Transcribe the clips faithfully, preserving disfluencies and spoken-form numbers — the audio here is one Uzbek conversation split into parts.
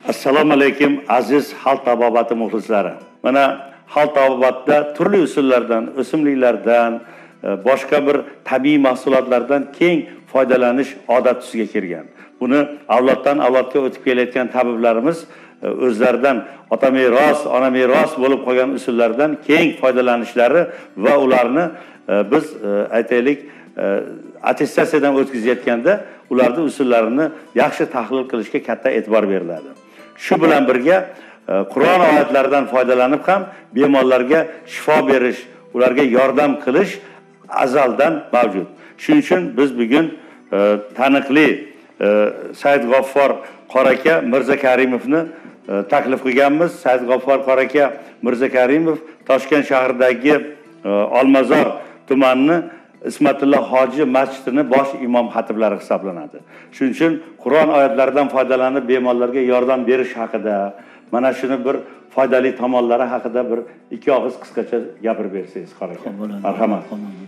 Assalomu alaykum aziz xalq tabobati muxlislari. Mana xalq tabobatda turli usullardan, o'simliklardan, boshqa bir tabiiy mahsulotlardan keng foydalanish odat tusiga kirgan. Buni avloddan avlodga o'tib kelayotgan tabiblarimiz o'zlaridan ota meros, ona meros bo'lib qolgan usullardan keng foydalanishlari va ularni biz aytaylik attestatsiyadan o'tkazayotganda ularning usullarini yaxshi tahlil qilishga katta e'tibor beriladi. Shu bilan birga Qur'on oyatlaridan foydalanib ham bemorlarga shifo berish, ularga yordam qilish azaldan mavjud. Shuning uchun biz bugun taniqli Said G'offor Qoraka Mirza Karimovni taklif qilganmiz. Said G'offor Qoraka Mirza Karimov Toshkent shahridagi Olmazor tumanining Ismatulloh hoji masjidini bosh imom xatiblari hisoblanadi. Shuning uchun Qur'on oyatlaridan foydalanib bemorlarga yordam berish haqida, mana shuni bir foydali tomonlari haqida bir ikki og'iz qisqacha gapirib bersangiz, Qoraka. Marhamat.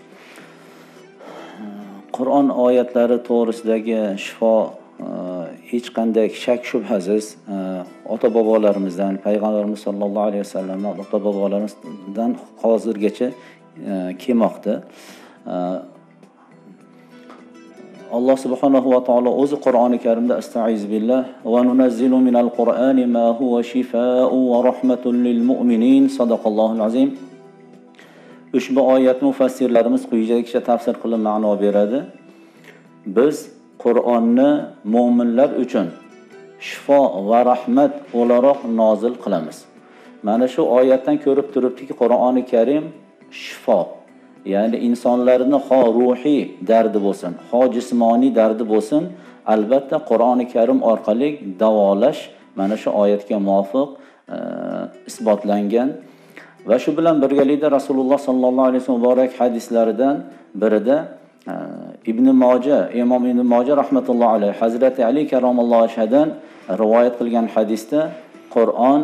Qur'on oyatlari to'g'risidagi shifo hech qanday shak shubhasiz ota bobolarimizdan, payg'ambarimiz sollallohu alayhi vasallamdan, ota bobolarimizdan hozirgacha kelmoqda. Allah subhanahu wa ta'ala o'zi Qur'oni Karimda Estaiz billah va nunazzilu minal Qur'ani ma huwa shifaa'un va rahmatun lil mu'minin. Sadaqallohul azim. Ushbu oyat mufassirlarimiz quyidagicha tafsir qilib ma'no beradi. Biz Qur'onni mu'minlar uchun shifo va rahmat o'laroq nozil qilamiz. Mana shu oyatdan ko'rib turibdiki, Qur'oni Karim shifo, ya'ni insonlarni ho ruhiy dardi bo'lsin, ho jismoniy dardi bo'lsin, albatta Qur'oni Karim orqali davolash mana shu oyatga muvofiq e, isbotlangan. Va shu bilan birgalikda Rasululloh sallallohu alayhi vasallam muborak hadislaridan birida e, Ibn Majah, Imom Ibn Majah rahmatullohi alayhi Hazrati Ali karamallohu vajhadan rivoyat qilgan hadisda Qur'on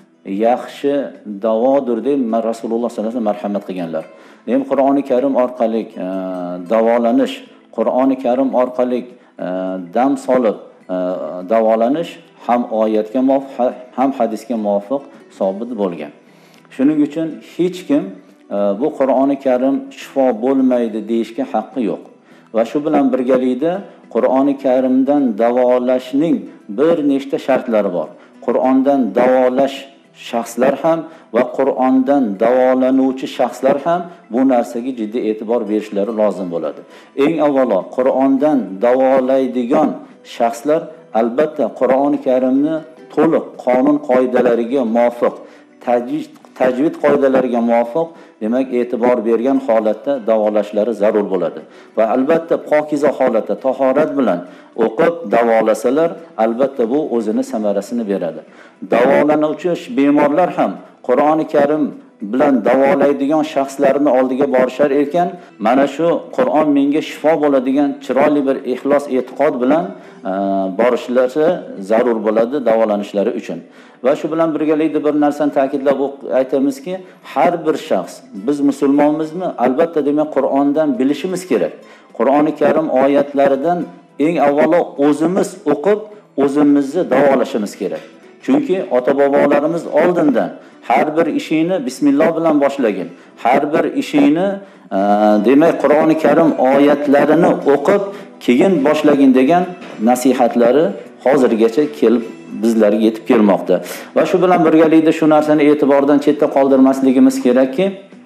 yaxshi davodir deb Rasululloh sallallohu alayhi vasallam marhamat qilganlar. Demak, Qur'oni Karim orqali e, davolanish, Qur'oni Karim orqali e, dam solib e, davolanish ham oyatga muvofiq, ham hadisga muvofiq sobit bo'lgan. Shuning uchun hech kim e, bu Qur'oni Karim shifo bo'lmaydi deyishga haqqi yo'q. Va shu bilan birgalikda Qur'oni Karimdan davolashning bir nechta shartlari bor. Qur'ondan davolash shaxslar ham va Qur'ondan davolanuvchi shaxslar ham bu narsaga jiddiy e'tibor berishlari lozim bo'ladi. Eng avvalo Qur'ondan davolaydigan shaxslar albatta Qur'oni Karimni to'liq qonun qoidalariga muvofiq, tajvid tajvid qoidalariga muvofiq, demak, e'tibor bergan holatda davolashlari zarur bo'ladi. Va albatta pokiza holatda tahorat bilan o'qib davolasalar, albatta bu o'zini samarasini beradi. Davolanuvchi bemorlar ham Qur'oni Karim bilan davolaydigan shaxslarni oldiga borishar ekan, mana shu Qur'on menga shifo bo'ladigan chiroyli bir ixlos e'tiqod bilan e, borishlari zarur bo'ladi davolanishlari uchun. Va shu bilan birgalikda bir narsani ta'kidlab aytamizki, har bir shaxs, biz musulmonmizmi? Albatta demak Qur'ondan bilishimiz kerak. Qur'oni Karim oyatlaridan eng avvalo o'zimiz o'qib, o'zimizni davolashimiz kerak. Chunki ota bobolarimiz oldindan har bir ishini bismillah bilan boshlagan. Har bir ishini e, demak Qur'oni Karim oyatlarini o'qib, keyin boshlagan degan nasihatlari hozirgacha kelib bizlarga yetib kelmoqda. Va shu bilan birgalikda shu narsani e'tibordan chetda qoldirmasligimiz kerakki,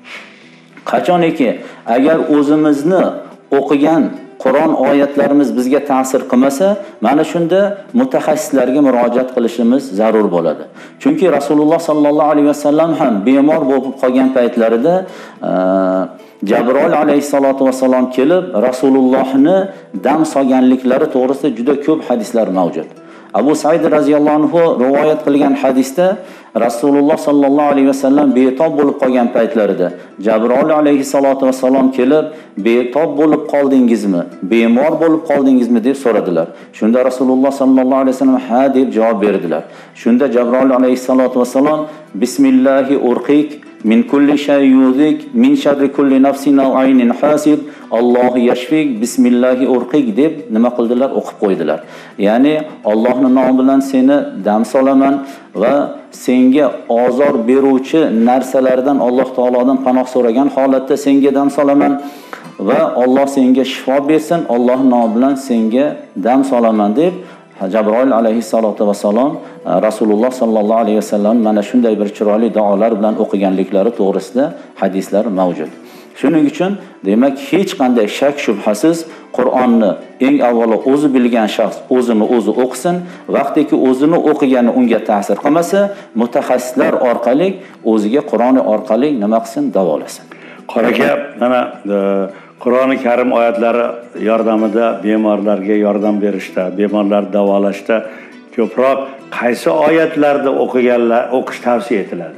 qachoniki agar o'zimizni o'qigan Qur'on oyatlarimiz bizga ta'sir qilmasa, mana shunda mutaxassislarga murojaat qilishimiz zarur bo'ladi. Chunki Rasululloh sallallohu alayhi vasallam ham bemor bo'lib qolgan paytlarida e, Jabroil alayhisolatu vasallam kelib Rasulullohni dam solganliklari to'g'risida juda ko'p hadislar mavjud. Abu Said radhiyallohu anhu rivoyat qilgan hadisda Rasululloh sallallohu alayhi vasallam betob bo'lib qolgan paytlarida Jabroil alayhisolatu vasallam kelib, betob bo'lib qoldingizmi, bemor bo'lib qoldingizmi deb so'radilar. Shunda Rasululloh sallallohu alayhi vasallam ha deb javob berdilar. Shunda Jabroil alayhisolatu vasallam bismillahi urqiq min kulli shay yuzik min sharri kulli nafsin aw aynin hasid Allohu yashfik bismillahi urqiq deb nima qildilar, o'qib qo'ydilar. Ya'ni Allohning nomi bilan seni dam solaman va senga ozor beruvchi narsalardan Alloh taolodan panoh so'ragan holatda senga dam solaman va Alloh senga shifo bersin, Allohning nomi bilan senga dam solaman deb Jabroil alayhissalatu vassalom Rasululloh sallallohu alayhi vasallam mana shunday bir chiroyli duolar bilan o'qiganliklari to'g'risida hadislar mavjud. Shuning uchun demak hech qanday shak shubhasiz Qur'onni eng avvalo o'zi bilgan shaxs o'zini o'zi o'qisin, vaqtiki o'zini o'qigani unga ta'sir qilmasa, mutaxassislar orqali o'ziga Qur'oni orqali nima qilsin, davolasin. Qoraga mana Qur'oni Karim oyatlari yordamida bemorlarga yordam berishda, bemorlarni davolashda ko'proq qaysi oyatlarda o'qiganlar o'qish tavsiya etiladi?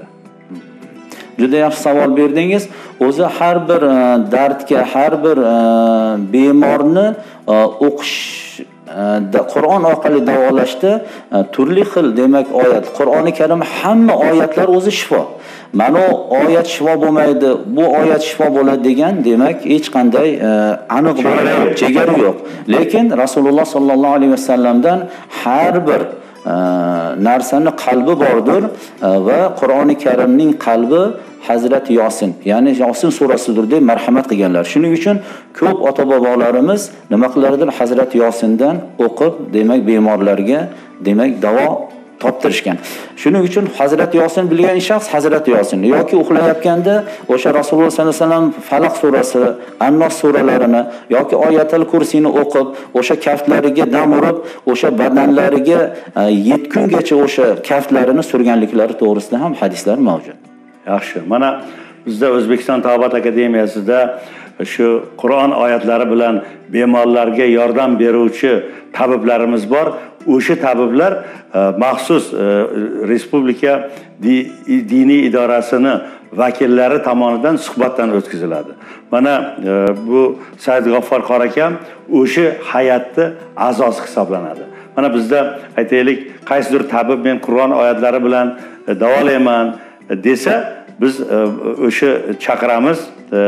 Juda yaxshi savol berdingiz. O'zi har bir dardga, har bir bemorni o'qish Qur'on orqali davolashda turli xil demak oyat. Qur'oni Karim hamma oyatlar o'zi shifo. Mana oyat shifo bo'lmaydi, bu oyat shifo bo'ladi degan demak hech qanday aniq bir chegara yo'q. Lekin Rasululloh sallallohu alayhi vasallamdan har bir narsani qalbi bordir va Qur'oni Karimning qalbi Hazrat Yosin, ya'ni Yosin surasidir deb marhamat qilganlar. Shuning uchun ko'p ota-bobolarimiz nima qilardilar? Hazrat Yosindan o'qib, demak bemorlarga demak davo toptirishgan. Shuning uchun Hazrat Yosin bilgan shaxs Hazrat Yosin yoki uxlayotganda o'sha Rasululloh sallallohu alayhi vasallam Falaq surasi, An-Nos suralarini yoki Oyatul Kursini o'qib, o'sha kaftlariga dam urib, o'sha badanlariga yetti kungacha o'sha kaftlarini surganliklari to'g'risida ham hadislar mavjud. Yaxshi. Mana bizda O'zbekiston Tavbat akademiyasida shu Qur'on oyatlari bilan bemorlarga yordam beruvchi tabiblarimiz bor. O'sha tabiblar maxsus respublika diniy idorasini vakillari tomonidan suhbatdan o'tkaziladi. Mana bu Said G'affor qor akam o'sha hay'atni a'zosi hisoblanadi. Mana bizda aytaylik, qaysidir tabib men Qur'on oyatlari bilan davolayman desa, biz o'sha chaqiramiz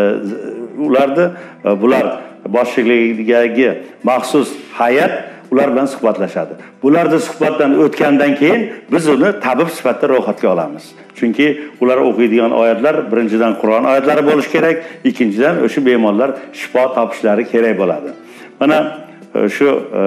ularni, bular boshchiligidagi maxsus hay'at ular bilan suhbatlashadi. Bularda suhbatdan o'tgandan keyin biz uni tabib sifatida ro'yxatga olamiz. Chunki ular o'qiydigan oyatlar birinchidan Qur'on oyatlari bo'lishi kerak, ikkinchidan o'sha bemorlar shifo topishlari kerak bo'ladi. Mana shu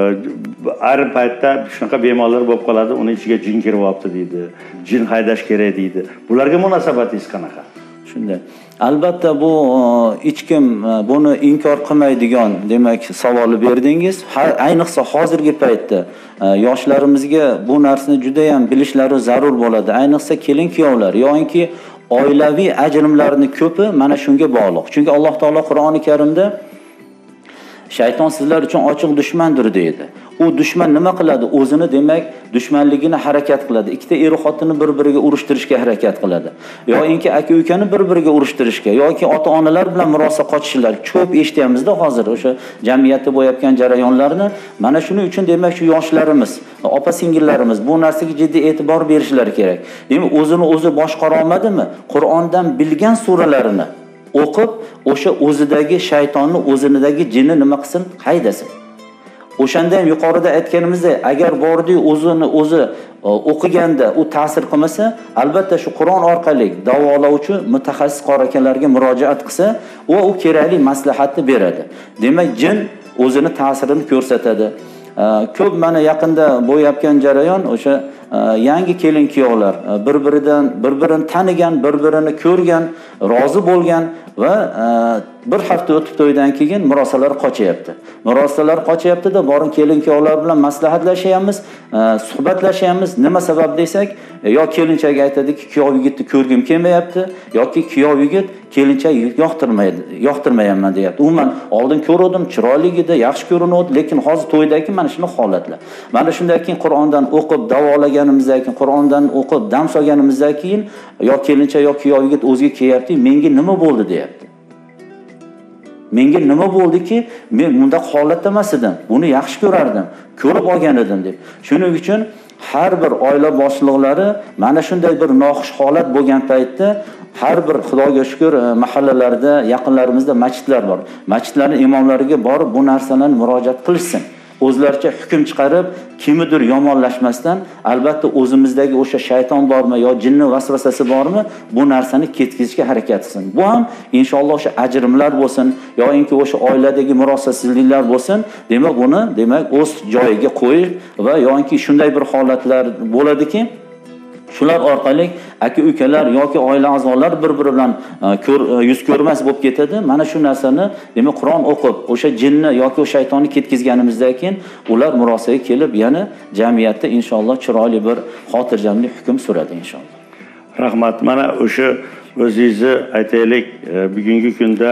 ayrim paytda shunaqa bemorlar bo'lib qoladi, uning ichiga jin kirib olibdi deydi, jin haydash kerak deydi. Bularga munosabatingiz qanaqa? Shunday. Albatta bu hech kim buni inkor qilmaydigan demak savolni berdingiz. Ayniqsa hozirgi paytda yoshlarimizga bu narsani juda ham bilishlari zarur bo'ladi. Ayniqsa kelin-kuyovlar yoki oilaviy ajrimlarning ko'pi mana shunga bog'liq. Chunki Alloh taolo Qur'oni Karimda shayton sizlar uchun ochiq dushmandir deydi. U dushman nima qiladi? O'zini demak dushmanligini harakat qiladi. Ikkita er xotinni bir-biriga urushtirishga harakat qiladi. Yo'inki aka-ukani bir-biriga urushtirishga yoki ota-onalar bilan murosa qochishlar ko'p eshityapmiz-da hozir o'sha jamiyatda bo'layotgan jarayonlarni. Mana shuning uchun demak shu yoshlarimiz, opa-singillarimiz bu narsaga jiddiy e'tibor berishlari kerak. Demak o'zini o'zi boshqara olmadimi? Qur'ondan bilgan suralarini o'qib, o'sha o'zidagi shaytonni, o'zinidagi jinni nima qilsin? Haydasin. O'shanda ham yuqorida aytganimizdek, agar bordi o'zini o'zi o'qiganda u ta'sir qilmasa, albatta shu Qur'on orqali davolovchi mutaxassis qorakalarga murojaat qilsa, u u kerakli maslahatni beradi. Demak, jin o'zini ta'sirini ko'rsatadi. Ko'p mana yaqinda bo'yayotgan jarayon o'sha yangi kelin-kuyovlar bir-biridan bir-birini tanigan, bir-birini ko'rgan, rozi bo'lgan va bir hafta o'tib to'ydan keyin murosalar qochyapti. Murosalar qochyapti-da, borin kelin-kuyovlar bilan maslahatlashamiz, suhbatlashamiz. Nima sabab desak, yo kelinchak aytadiki, kuyov yigitni ko'rgim kelmayapti, yoki kuyov yigit kelinchak yoqtirmaydi, yoqtirmayapman deyapti. Umuman oldin ko'rdim, chiroyli edi, yaxshi ko'rinadi, lekin hozir to'ydagi mana shuni holatlar. Mana shundan keyin Qur'ondan o'qib davolaganimizdan keyin, Qur'ondan o'qib dam solganimizdan keyin yo kelinchak yo kuyov yigit o'ziga kelyapti, menga nima bo'ldi deyapti. Menga nima bo'ldiki, men bunda holatda emas edim. Buni yaxshi ko'rardim, ko'rib olgan edim deb. Shuning uchun har bir oila boshliqlari mana shunday bir noxush holat bo'lgan paytda har bir Xudoga shukr mahallalarda, yaqinlarimizda masjidlar bor. Masjidlarning imomlariga borib bu narsalarni murojaat qilishsin. O'zlaricha hukm chiqarib, kimnidir yomonlashmasdan, albatta o'zimizdagi o'sha shayton bormi yo jinni vasvasasi bormi, bu narsani ketkizishga harakat qilsin. Bu ham inshaalloh o'sha ajrimlar bo'lsin, yoki o'sha oiladagi murosasizliklar bo'lsin, demak buni demak o'z joyiga qo'yish va yoki shunday bir holatlar bo'ladiki, shular orqali aka-ukalar yoki oila a'zolari bir-biri bilan yuz ko'rmas bo'lib ketadi. Mana shu narsani demak Qur'on o'qib, o'sha jinni yoki o'sha shaytonni ketkizganimizdan keyin ular murosaga kelib, yana jamiyatda inshaalloh chiroyli bir xotirjamlik hukm suradi inshaalloh. Rahmat. Mana o'sha o'zingizni aytaylik, bugungi kunda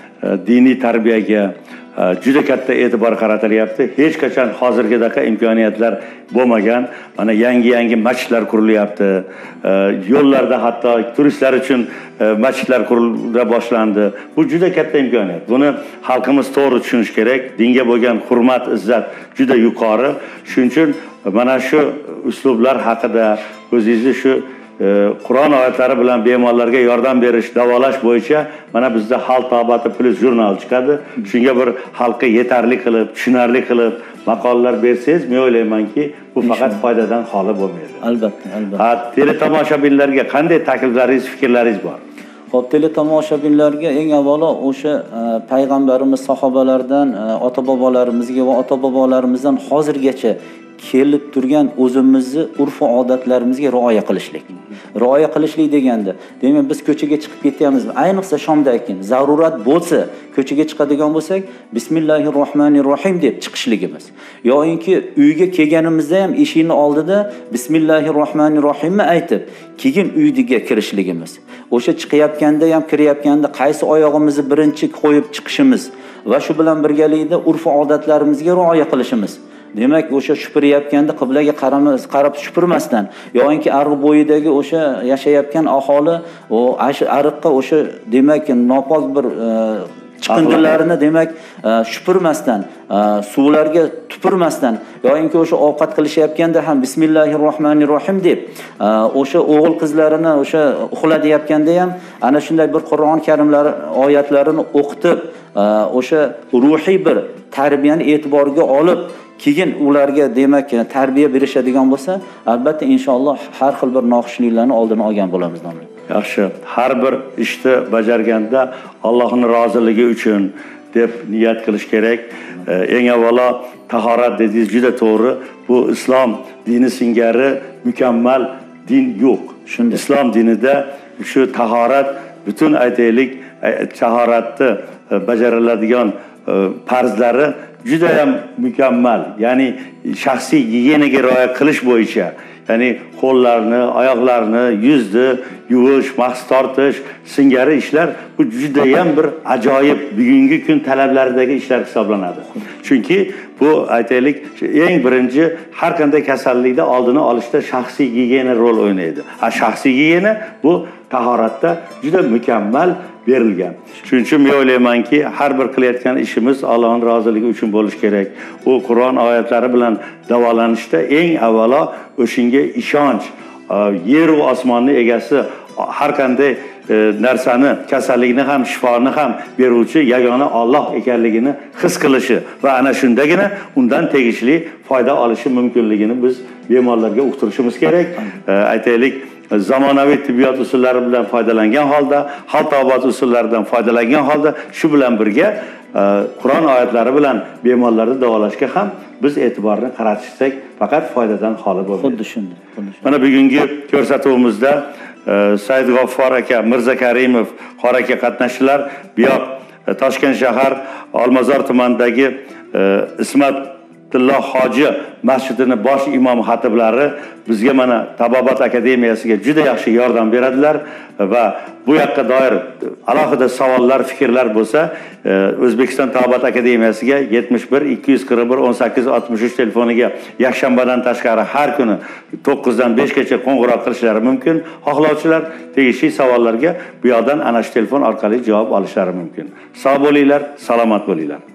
diniy tarbiyaga juda katta e'tibor qaratilyapti. Hech qachon hozirgidaqa imkoniyatlar bo'lmagan. Mana yangi-yangi masjidlar qurilyapti. Yo'llarda hatto turistlar uchun masjidlar qurila boshlandi. Bu juda katta imkoniyat. Buni xalqimiz to'g'ri tushunish kerak. Dinga bo'lgan hurmat, izzat juda yuqori. Shuning uchun mana shu uslublar haqida o'zingizni shu Qur'on oyatlari bilan bemorlarga yordam berish, davolash bo'yicha mana bizda Xalq tabobati plus jurnal chiqadi. Shunga bir xalqqa yetarli qilib, tushunarli qilib maqolalar bersangiz, men o'ylaymanki, bu faqat foydadan xoli bo'lmaydi. Albatta, albatta. Ha, teletomoshabinlarga qanday takliflaringiz, fikrlaringiz bor? Xo'p, teletomoshabinlarga eng avvalo o'sha payg'ambarimiz sahobalardan, ota-bobolarimizga va ota-bobolarimizdan hozirgacha kelib turgan o'zimizni urf va odatlarimizga rioya qilishlik. Rioya qilishlik deganda, demak biz ko'chaga chiqib ketyapmiz. Ayniqsa shomdan keyin zarurat bo'lsa, ko'chaga chiqadigan bo'lsak, Bismillahirrohmanirrohim deb chiqishligimiz. Yo'inki uyga kelganimizda ham eshikning oldida Bismillahirrohmanirrohimni aytib, keyin uyga kirishligimiz. O'sha chiqayotganda ham kirayotganda qaysi oyog'imizni birinchi qo'yib chiqishimiz va shu bilan birgalikda urf va odatlarimizga rioya qilishimiz. Demak, o'sha shupirayotganda qiblaga qaramas, qarab shupirmasdan, yo'inki arg'i bo'yidagi o'sha yashayotgan aholi o ariqqa o'sha demak nopok bir chiqindilarini demak shupirmasdan, suvlarga tupurmasdan, yo'inki o'sha ovqat qilishayotganda ham Bismillahirrohmanirrohim deb o'sha o'g'il qizlarini o'sha uxlayotganda ham ana shunday bir Qur'on karimlar oyatlarini o'qitib, o'sha ruhiy bir tarbiyani e'tiborga olib keyin ularga demak tarbiya berishadigan bo'lsa, albatta inshaalloh har xil bir noxushliklarni oldini olgan bo'lamiz nomli. Yaxshi. Har bir ishni bajarganda Allohning roziligi uchun deb niyat qilish kerak. Eng avvalo tahorat dedingiz, juda to'g'ri. Bu islom dini singari mukammal din yo'q. Shunda islom dinida shu tahorat butun aytaylik tahoratni bajariladigan farzlari juda ham mukammal. Ya'ni shaxsiy gigiyenaga rioya qilish bo'yicha, ya'ni qo'llarni, oyoqlarni, yuzni yuvish, mahs tortish singari ishlar bu juda ham bir ajoyib bugungi kun talablaridagi ishlar hisoblanadi. Chunki bu aytaylik eng birinchi har qanday kasallikda oldini olishda shaxsiy gigiyena rol o'ynaydi. Ha, shaxsiy gigiyena bu tahoratda juda mukammal berilgan. Shuning uchun men o'ylaymanki, har bir qilayotgan ishimiz Allohning roziligi uchun bo'lishi kerak. U Qur'on oyatlari bilan davolanishda eng avvalo o'shinga ishonch, yer va osmonning egasi har qanday narsani, kasallikni ham, shifoni ham beruvchi yagona Alloh ekanligini his qilishi va ana shundagina undan tegishli foyda olishi mumkinligini biz bemorlarga uqtirishimiz kerak. Aytaylik, zamonaviy tibbiyot usullari bilan foydalangan holda, xalq tabobati usullaridan foydalangan holda, shu bilan birga Qur'on oyatlari bilan bemorlarni davolashga ham biz e'tiborni qaratishsak, faqat foydadan xoli bo'lmaydi. Xuddi shunday. Mana bugungi ko'rsatuvimizda Said G'offor aka, Mirza Karimov, Qor aka qatnashdilar. Bu yoq Toshkent shahar Olmazor tumanidagi Ismat Abdulloh Hoji masjidining bosh imom xatiblari bizga mana Tabobat akademiyasiga juda yaxshi yordam beradilar va bu yoqqa doir alohida savollar, fikrlar bo'lsa, O'zbekiston Tabobat akademiyasiga yetmish bir ikki yuz qirq bir o'n sakkiz oltmish uch telefoniga yakshanbadan tashqari har kuni to'qqiz dan besh gacha qo'ng'iroq qilishlari mumkin. Xohlovchilar tegishli savollarga bu yoqdan ana shu telefon orqali javob olishlari mumkin. Sog' bo'linglar, salomat bo'linglar.